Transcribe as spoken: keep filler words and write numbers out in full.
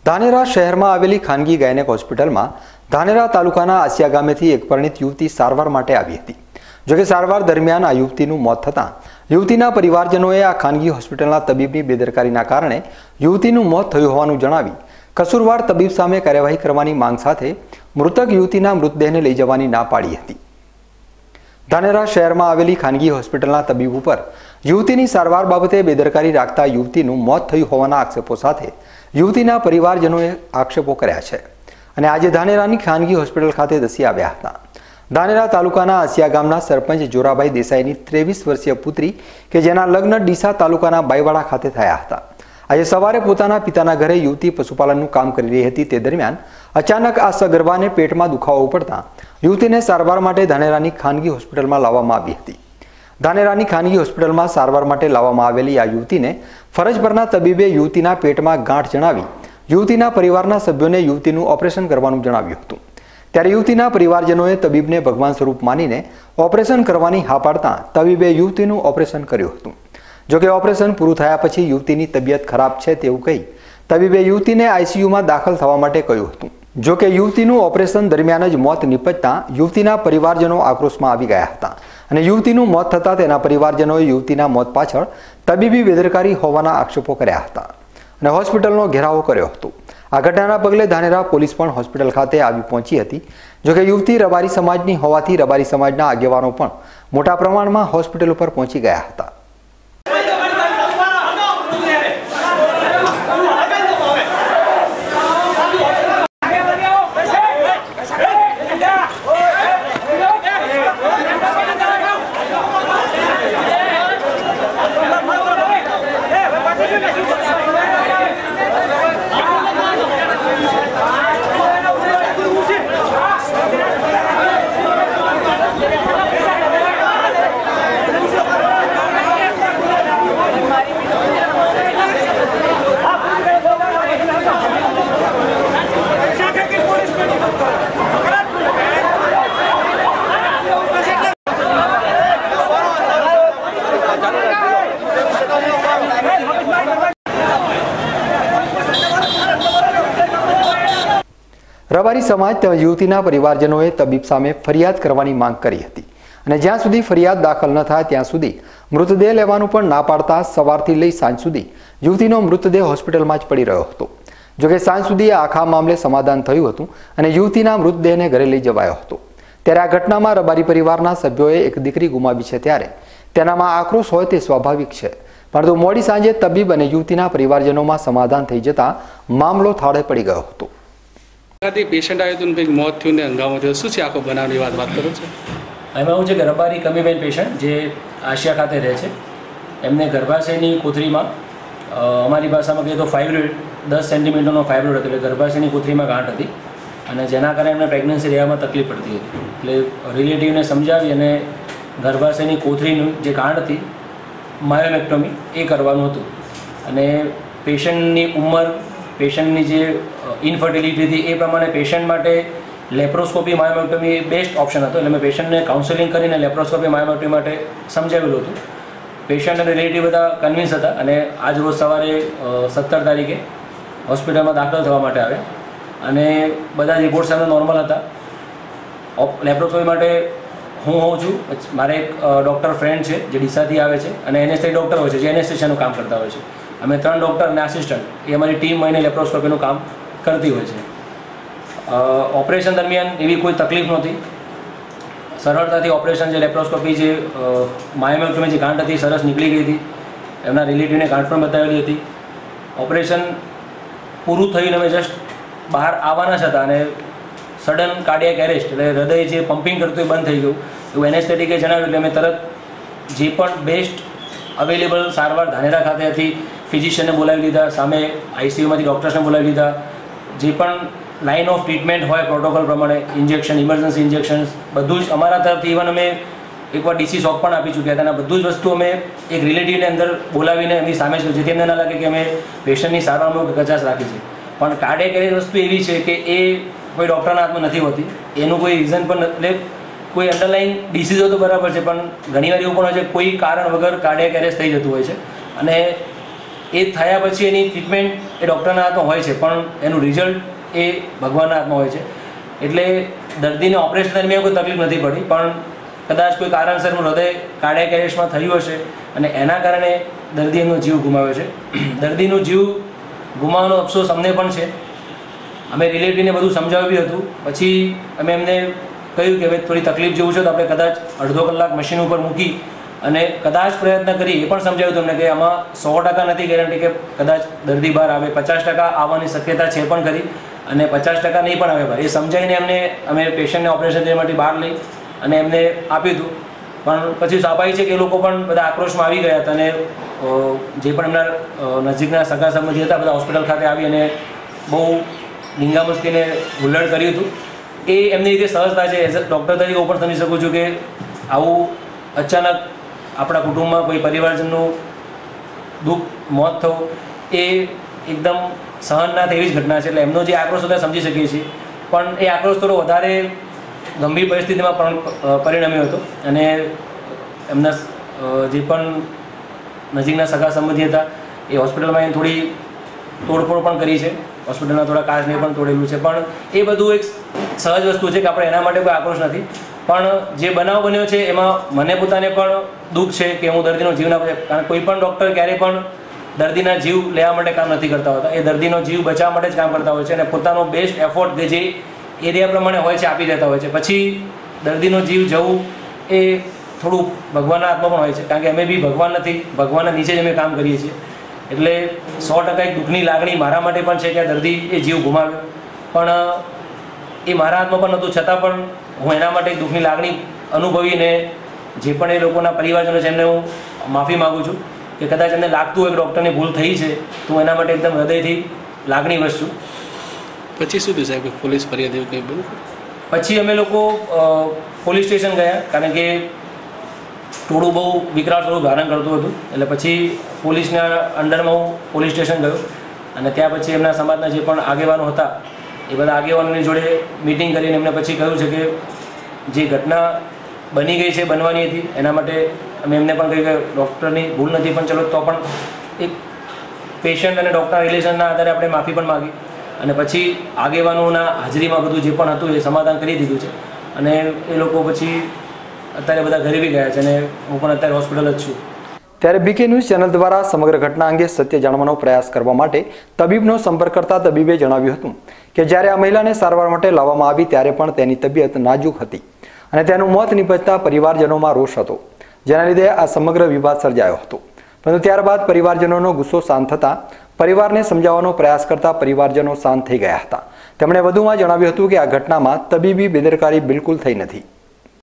ધાનેરા શહેરમાં આવેલી ખાનગી ગાયનેક હોસ્પિટલમાં ધાનેરા તાલુકાના આસિયા ગામેથી એક પરિણીત યુવતી સારવાર માટે આવી હતી। જોકે સારવાર દરમિયાન આ યુવતીનું મોત થતાં યુવતીના પરિવારજનોએ આ ખાનગી હોસ્પિટલના તબીબની બેદરકારીના કારણે યુવતીનું મોત થયું હોવાનું જણાવી કસૂરવાર તબીબ સામે કાર્યવાહી કરવાની માંગ સાથે મૃતક યુવતીના મૃતદેહને લઈ જવાની ના પાડી હતી। ધાનેરા શહેરમાં આવેલી ખાનગી હોસ્પિટલના તબીબ ઉપર યુવતીની સારવાર બાબતે બેદરકારી રાખતા યુવતીનું મોત થયું હોવાના આક્ષેપો સાથે યુવતીના પરિવારજનોએ આક્ષેપો કર્યા છે અને આજે ધાનેરાની ખાનગી હોસ્પિટલ ખાતે ધસી આવ્યા હતા। ધાનેરા તાલુકાના આસિયા ગામના સરપંચ જોરાભાઈ દેસાઈની ત્રેવીસ વર્ષીય પુત્રી કે જેના લગ્ન ડીસા તાલુકાના બાઈવાડા ખાતે થયા હતા। આજે સવારે પોતાના પિતાના ઘરે યુવતી પશુપાલનનું કામ કરી રહી હતી તે દરમિયાન અચાનક આ સગર્ભાને પેટમાં દુખાવો પડતા યુવતીને સારવાર માટે ધાનેરાની ખાનગી હોસ્પિટલમાં લાવવામાં આવી હતી। ધાનેરાની ખાનગી હોસ્પિટલમાં સારવાર માટે લાવવામાં આવેલી આ યુવતીને ફરજ પરના તબીબે યુવતીના પેટમાં ગાંઠ જણાવી યુવતીના પરિવારના સભ્યોને યુવતીનું ઓપરેશન કરવાનું જણાવ્યું હતું। ત્યારે યુવતીના પરિવારજનોએ તબીબને ભગવાન સ્વરૂપ માનીને ઓપરેશન કરવાની હા પાડતા તબીબે યુવતીનું ઓપરેશન કર્યું હતું। જોકે ઓપરેશન પૂરું થયા પછી યુવતીની તબિયત ખરાબ છે તેવું કહી તબીબે યુવતીને આઈસીયુમાં દાખલ થવા માટે કહ્યું હતું। જોકે યુવતીનું ઓપરેશન દરમિયાન જ મોત નિપજતા યુવતીના પરિવારજનો આક્રોશમાં આવી ગયા હતા અને યુવતીનું મોત થતાં તેના પરિવારજનોએ યુવતીના મોત પાછળ તબીબી બેદરકારી હોવાના આક્ષેપો કર્યા હતા અને હોસ્પિટલનો ઘેરાવો કર્યો હતો। આ ઘટનાના પગલે ધાનેરા પોલીસ પણ હોસ્પિટલ ખાતે આવી પહોંચી હતી। જોકે યુવતી રબારી સમાજની હોવાથી રબારી સમાજના આગેવાનો પણ મોટા પ્રમાણમાં હોસ્પિટલ ઉપર પહોંચી ગયા હતા। રબારી સમાજ તેમજ યુવતીના પરિવારજનોએ તબીબ સામે ફરિયાદ કરવાની માંગ કરી હતી અને જ્યાં સુધી ફરિયાદ દાખલ ન થાય ત્યાં સુધી મૃતદેહ લેવાનું પણ ના પાડતા સવારથી લઈ સાંજ સુધી યુવતીનો મૃતદેહ હોસ્પિટલમાં જ પડી રહ્યો હતો। જોકે સાંજ સુધી આખા મામલે સમાધાન થયું હતું અને યુવતીના મૃતદેહને ઘરે લઈ જવાયો હતો। ત્યારે આ ઘટનામાં રબારી પરિવારના સભ્યોએ એક દીકરી ગુમાવી છે ત્યારે તેનામાં આક્રોશ હોય તે સ્વાભાવિક છે, પરંતુ મોડી સાંજે તબીબ અને યુવતીના પરિવારજનોમાં સમાધાન થઈ જતા મામલો થાળે પડી ગયો હતો। પેશન્ટ આવ્યો તો કંઈક મોત થયું ને હંગામો થયો, શું છે આખો બનાવની વાત વાત કરો છો? એમાં એવું છે કે રબારી કમીબેન પેશન્ટ જે આશિયા ખાતે રહે છે એમને ગર્ભાશયની કોથળીમાં અમારી ભાષામાં કહીએ તો ફાઇબ્રોઇડ દસ સેન્ટીમીટરનો ફાઇબ્રોઇડ હતો, એટલે ગર્ભાશયની કોથળીમાં ગાંઠ હતી અને જેના કારણે એમને પ્રેગ્નન્સી રહેવામાં તકલીફ પડતી હતી। એટલે રિલેટિવને સમજાવી અને ગર્ભાશયની કોથળીનું જે ગાંઠ હતી માયોમેક્ટોમી એ કરવાનું હતું અને પેશન્ટની ઉંમર પેશન્ટની જે ઇનફર્ટિલિટી હતી એ પ્રમાણે પેશન્ટ માટે લેપ્રોસ્કોપી માયોમેક્ટોમી બેસ્ટ ઓપ્શન હતો। એટલે મેં પેશન્ટને કાઉન્સેલિંગ કરીને લેપ્રોસ્કોપી માયોમેક્ટોમી માટે સમજાવેલું હતું। પેશન્ટ અને રિલેટિવ બધા કન્વિન્સ હતા અને આજ રોજ સવારે સત્તર તારીખે હોસ્પિટલમાં દાખલ થવા માટે આવ્યા અને બધા રિપોર્ટ્સ એમના નોર્મલ હતા। લેપ્રોસ્કોપી માટે હું હોઉં છું, મારે એક ડૉક્ટર ફ્રેન્ડ છે જે ડીસાથી આવે છે અને એનેસ્થેટિક ડૉક્ટર હોય છે જે એનેસ્થેશિયાનું કામ કરતા હોય છે। અમે ત્રણ ડૉક્ટર અને આસિસ્ટન્ટ એ અમારી ટીમ મળીને લેપ્રોસ્કોપીનું કામ કરતી હોય છે। ઓપરેશન દરમિયાન એવી કોઈ તકલીફ નહોતી, સરળતાથી ઓપરેશન જે લેપ્રોસ્કોપી જે માયોમેક્ટોમી જે ગાંઠ હતી સરસ નીકળી ગઈ હતી। એમના રિલેટિવને ગાંઠ પણ બતાવેલી હતી। ઓપરેશન પૂરું થઈને અમે જસ્ટ બહાર આવવાના જ હતા અને સડન કાર્ડિયાક એરેસ્ટ એટલે હૃદય જે પમ્પિંગ કરતું એ બંધ થઈ ગયું એવું એનેસ્થેટિકે જણાવ્યું। એટલે અમે તરત જે પણ બેસ્ટ અવેલેબલ સારવાર ધાનેરા ખાતે હતી ફિઝિશિયનને બોલાવી લીધા, સામે આઈસીયુમાંથી ડૉક્ટર્સને બોલાવી લીધા, જે પણ લાઇન ઓફ ટ્રીટમેન્ટ હોય પ્રોટોકોલ પ્રમાણે ઇન્જેક્શન, ઇમરજન્સી ઇન્જેક્શન્સ બધું જ અમારા તરફથી ઇવન અમે એકવાર ડીસી શોક પણ આપી ચૂક્યા હતા અને બધું જ વસ્તુ અમે એક રિલેટિવને અંદર બોલાવીને એમની સામે જ જેથી એમને ના લાગે કે અમે પેશન્ટની સારવારમાં કચાશ રાખી છે। પણ કાર્ડિયાક એરેસ્ટ વસ્તુ એવી છે કે એ કોઈ ડૉક્ટરના હાથમાં નથી હોતી, એનું કોઈ રીઝન પણ એટલે કોઈ અંડરલાઇન ડિસીઝ હોય તો બરાબર છે, પણ ઘણીવાર એવું પણ હોય છે કોઈ કારણ વગર કાર્ડિયાક એરેસ્ટ થઈ જતું હોય છે અને એ થયા પછી એની ટ્રીટમેન્ટ એ ડૉક્ટરના હાથમાં હોય છે, પણ એનું રિઝલ્ટ એ ભગવાનના હાથમાં હોય છે. એટલે દર્દીને ઓપરેશન દરમિયાન કોઈ તકલીફ નથી પડી, પણ કદાચ કોઈ કારણસર એનું હૃદય કાર્ડિયાક એરેસ્ટમાં થયું હશે અને એના કારણે દર્દી એમનો જીવ ગુમાવ્યો છે. દર્દીનો જીવ ગુમાવવાનો અફસોસ અમને પણ છે. અમે રિલેટિવને બધું સમજાવ્યું હતું. પછી અમે એમને કહ્યું કે હવે થોડી તકલીફ જેવું છે તો આપણે કદાચ અડધો કલાક મશીન ઉપર મૂકી અને કદાચ પ્રયત્ન કરી. એ પણ સમજાવ્યું તમને કે આમાં સો ટકા નથી ગેરંટી કે કદાચ દર્દી બહાર આવે, પચાસ ટકા આવવાની શક્યતા છે પણ ખરી, અને પચાસ ટકા નહીં પણ આવે બહાર. એ સમજાવીને એમને અમે પેશન્ટને ઓપરેશન થિયેટરમાંથી બહાર લઈ અને એમને આપ્યું હતું. પણ પછી સ્વાભાવિક છે કે એ લોકો પણ બધા આક્રોશમાં આવી ગયા હતા અને જે પણ એમના નજીકના સગા સંબંધી હતા બધા હોસ્પિટલ ખાતે આવી અને બહુ ધીંગામસ્તીને હુલ્લડ કર્યું હતું. એ એમની રીતે સહજતા છે. એઝ અ ડૉક્ટર તરીકે હું પણ સમજી શકું છું કે આવું અચાનક આપણા કુટુંબમાં કોઈ પરિવારજનનું દુઃખ મોત થવું એ એકદમ સહન ના થાય એવી જ ઘટના છે. એટલે એમનો જે આક્રોશ હતો સમજી શકીએ છીએ, પણ એ આક્રોશ થોડો વધારે ગંભીર પરિસ્થિતિમાં પણ પરિણમ્યો હતો અને એમના જે પણ નજીકના સગા સંબંધી હતા એ હોસ્પિટલમાં એને થોડી તોડફોડ પણ કરી છે. હોસ્પિટલના થોડા કાચને પણ તોડેલું છે. પણ એ બધું એક સહજ વસ્તુ છે કે આપણે એના માટે કોઈ આક્રોશ નથી. પણ જે બનાવ બન્યો છે એમાં મને પોતાને પણ દુઃખ છે કે હું દર્દીનો જીવ ના બચે. કારણ કોઈ પણ ડૉક્ટર ક્યારેય પણ દર્દીના જીવ લેવા માટે કામ નથી કરતા હોતા. એ દર્દીનો જીવ બચાવવા માટે જ કામ કરતા હોય છે અને પોતાનો બેસ્ટ એફોર્ટ કે જે એરિયા પ્રમાણે હોય છે આપી દેતા હોય છે. પછી દર્દીનો જીવ જવું એ થોડું ભગવાનના હાથમાં પણ હોય છે, કારણ કે અમે બી ભગવાન નથી, ભગવાનના નીચે જ અમે કામ કરીએ છીએ. એટલે સો ટકા એક દુઃખની લાગણી મારા માટે પણ છે કે આ દર્દી એ જીવ ગુમાવ્યો, પણ એ મારા હાથમાં પણ નહોતું, છતાં પણ હું એના માટે એક દુઃખની લાગણી અનુભવીને જે પણ એ લોકોના પરિવારજનો છે એમને હું માફી માગું છું કે કદાચ એમને લાગતું હોય કે ડૉક્ટરની ભૂલ થઈ છે તો હું એના માટે એકદમ હૃદયથી લાગણીવશ છું. પછી શું થયું સાહેબ? પોલીસ ફરિયાદ એવું કંઈ બન્યું? પછી અમે લોકો પોલીસ સ્ટેશન ગયા, કારણ કે થોડું બહુ વિકરાળ સ્વરૂપ ધારણ કરતું હતું. એટલે પછી પોલીસના અંડરમાં હું પોલીસ સ્ટેશન ગયો અને ત્યાં પછી એમના સમાજના જે પણ આગેવાનો હતા એ બધા આગેવાનોની જોડે મિટિંગ કરીને એમને પછી કહ્યું છે કે જે ઘટના બની ગઈ છે, બનવાની હતી, એના માટે અમે એમને પણ કહ્યું કે ડૉક્ટરની ભૂલ નથી, પણ ચલો તો પણ એક પેશન્ટ અને ડૉક્ટર રિલેશનના આધારે આપણે માફી પણ માગી અને પછી આગેવાનોના હાજરીમાં બધું જે પણ હતું એ સમાધાન કરી દીધું છે. અને એ લોકો પછી અત્યારે બધા ઘરે બી ગયા છે અને હું પણ અત્યારે હોસ્પિટલ જ છું. ત્યારે બીકે ન્યૂઝ ચેનલ દ્વારા સમગ્ર ઘટના અંગે સત્ય જાણવાનો પ્રયાસ કરવા માટે તબીબનો સંપર્ક કરતા તબીબે જણાવ્યું હતું કે જ્યારે આ મહિલાને સારવાર માટે લાવવામાં આવી ત્યારે પણ તેની તબિયત નાજુક હતી અને તેનું મોત નિપજતા પરિવારજનોમાં રોષ હતો, જેના લીધે આ સમગ્ર વિવાદ સર્જાયો હતો. પરંતુ ત્યારબાદ પરિવારજનોનો ગુસ્સો શાંત થતાં પરિવારને સમજાવવાનો પ્રયાસ કરતા પરિવારજનો શાંત થઈ ગયા હતા. તેમણે વધુમાં જણાવ્યું હતું કે આ ઘટનામાં તબીબી બેદરકારી બિલકુલ થઈ નથી.